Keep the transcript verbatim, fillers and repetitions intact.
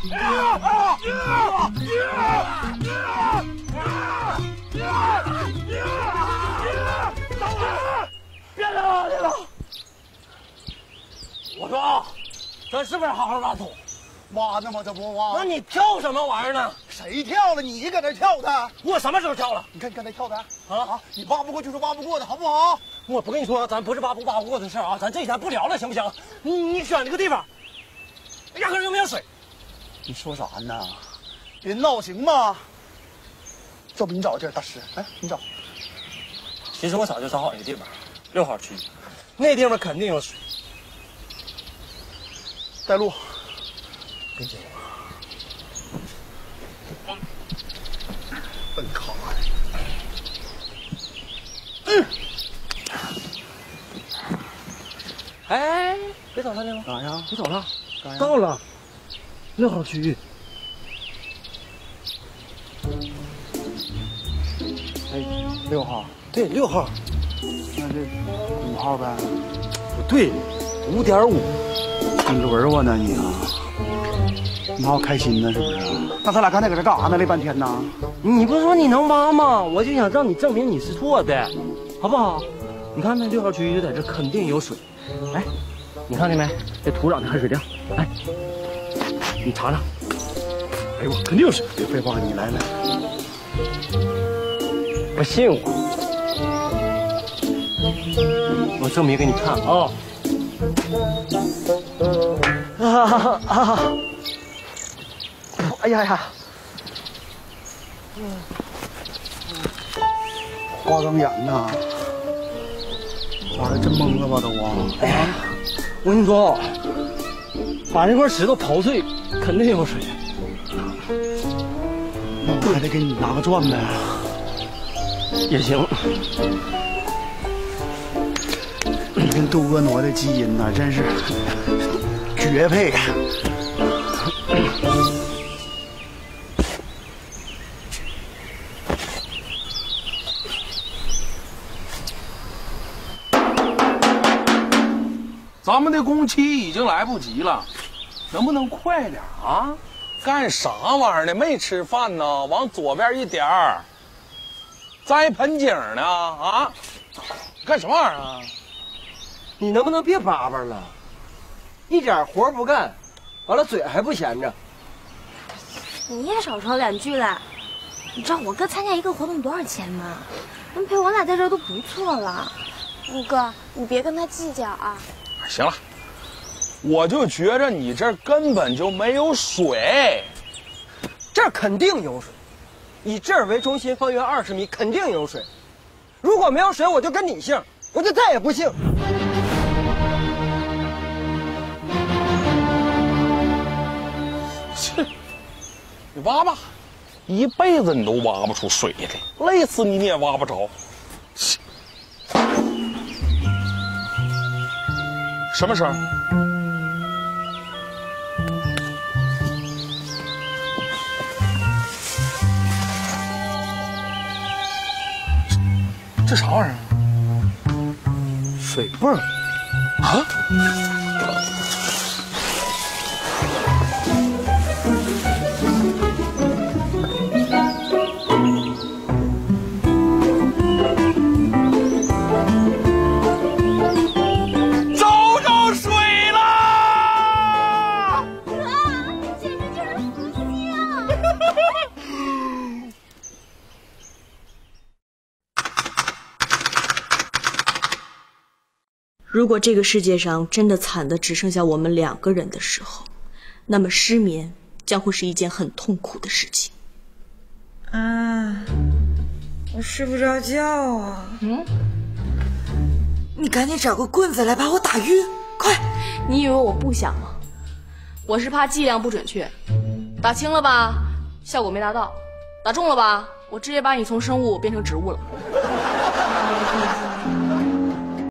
别了，别了！我说啊，咱是不是好好挖土？ 挖呢吗？这不挖？ 那你跳什么玩意儿呢？ 谁跳了？你搁那跳的？ 我什么时候跳了？ 你看你刚才跳的啊啊！你挖不过就是挖不过的，好不好？ 我不跟你说，咱不是挖不挖不过的事啊，咱这天不聊了，行不行？你你选这个地方，压根就没有水。 你说啥呢？别闹行吗？要不你找个地儿，大师，哎，你找。 其实我早就找好一个地方，六号区，那地方肯定有水。 带路。 跟紧我。 奔卡呀！嗯。 哎，别走了，六号。 咋呀？ 别走了，到了，六号区域。 哎，六号。 对，六号。 那这五号呗？ 不对，五点五。 你轮我呢你啊？你好开心呢是不是？那咱俩刚才搁这干啥呢？累半天呢？ 你不是说你能挖吗？我就想让你证明你是错的，好不好？你看那六号区域在这肯定有水。哎，你看见没？这土壤的含水量，哎，你尝尝。哎呦，肯定有水。 别废话，你来来。 不信我，我证明给你看啊！啊啊！哎呀呀！ 花岗岩呐，咋的？真懵了吧都啊！ 哎呀，我跟你说，把这块石头刨碎，肯定有水。 那我还得给你拿个钻呗。 也行。 你跟杜哥挪的基因呐，真是绝配。 咱们的工期已经来不及了，能不能快点啊？干啥玩意儿呢？没吃饭呢，往左边一点儿。栽盆景呢啊！干什么玩意儿啊？ 你能不能别叭叭了？一点活不干，完了嘴还不闲着。 你也少说两句了。你知道我哥参加一个活动多少钱吗？能陪我俩在这儿都不错了。五哥，你别跟他计较啊。 行了，我就觉着你这儿根本就没有水。 这儿肯定有水，以这儿为中心方圆二十米肯定有水。如果没有水，我就跟你姓，我就再也不姓。 切，你挖吧，一辈子你都挖不出水来，累死你你也挖不着。切，什么声？这啥玩意儿？ 水泵啊！找着水啦！ 哥，简直就是福星啊！ 如果这个世界上真的惨的只剩下我们两个人的时候，那么失眠将会是一件很痛苦的事情。 啊，我睡不着觉啊。 嗯， 你赶紧找个棍子来把我打晕，快！ 你以为我不想吗？我是怕剂量不准确，打轻了吧，效果没达到；打重了吧，我直接把你从生物变成植物了。